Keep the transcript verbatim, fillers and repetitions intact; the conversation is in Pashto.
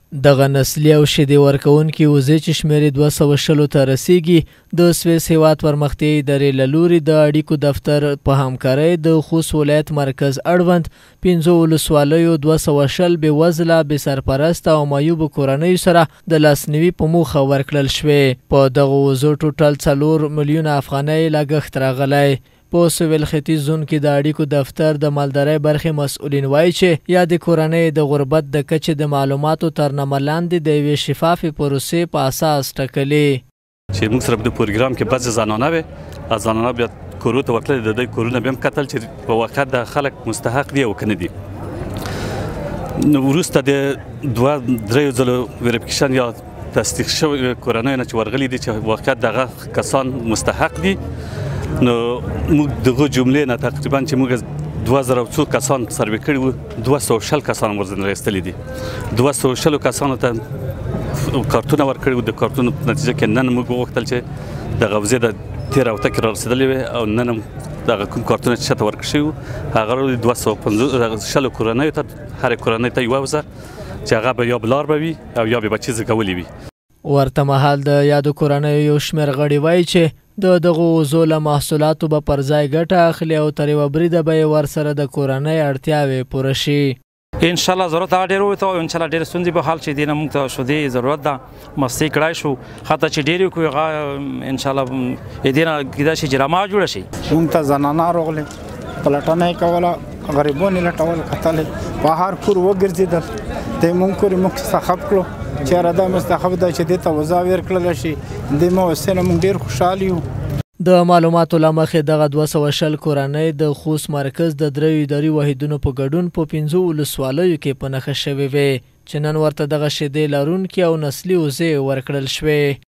دغه نسلي او شیدې ورکوونکي وزې چې شمېر یې دوه سوه شلو ته رسیږي د سویس هیواد پرمختیایي ادارې له لوري د اړیکو دفتر په همکارۍ د خوست ولایت مرکز اړوند پنځو ولسوالیو دوه سوه شل بې وزله بې سرپرسته او معیوبو کورنیو سره د لاسنیوي په موخه ورکړل شوې. په دغو وزو ټوټل څلور میلیونه افغانۍ لګښت راغلی. په سویل ختیځ زون کې د اړیکو دفتر د مالدارۍ برخې مسؤلین وایي چې یا د کورنۍ د غربت د کچې د معلوماتو تر نامه لاندې د یوې شفافې پروسې په اساس ټاکلي. چې موږ سره په پروګرام کې بعضې زنانه وې، زنانه بیا کورو ته ورتللې، د دوی کورونه بیا هم کتل چې په واقع د خلک مستحق دي او که نه دي. نو وروسته د دوه دریو ځلو ویریفیکیشن یا تصدیق شوی کورنیو نه چې ورغلي دي چې واقع دغه کسان مستحق دي، نو موږ دغه جملې نه تقریبا چې موږ دوه زره څو کسان سروې کړي وو، دوه سوه شل کسان ورځنه راایستلي دي. دوه سوه شلو کسانو ته کارتونه ورکړي وو. د کارتونو په نتیجه کې نن موږ وغوښتل چې دغه وزې د تېره هفته کې رارسېدلې وې او نن هم دغه کوم کارتونه چې چاته ورکړل شوي وو هغه دوه سوه پنځوس شلو کورنیو ته، هرې کورنۍ ته یوه وزه چې هغه به یا بلار به وي او یا به بچې زېږولې وي. ورته مهال د یادو کورنیو یو شمېر غړي وایي چې د دغو وزو له محصولاتو به پر ځای ګټه اخلي او تر یوه بریده به یې ورسره د کورنۍ اړتیاوې پوره شي. انشاءالله ضرورت هغه ډېر وته او انشاءالله ډېرې ستونزې به حل شي. دې نه موږ ته شودې ضرورت ده، مستۍ کړای شو، حتی چې ډېر یې کړو هغه انشاءالله دې نه کېدای شي چې رما جوړه شي. موږ ته زنانه راغلې، پلټنه یې کوله، غریبان یې لټول، کتلې، په هر کور وګرځېدل، د موږ کور یې موږ څخه کړو چې را دا مستحب ده چې دې ته وزه ورکړلی شي. دې موسسې نه موږ ډېر خوشحال یو. د معلوماتو له مخې دغه دوه سوه شل کورنۍ د خوست مرکز د دریو اداري واحدونو په ګډون په پنځو ولسوالیو کې په نښه شوې وې چې نن ورته دغه شیدې لرونکي او نسلي وزې ورکړل شوې.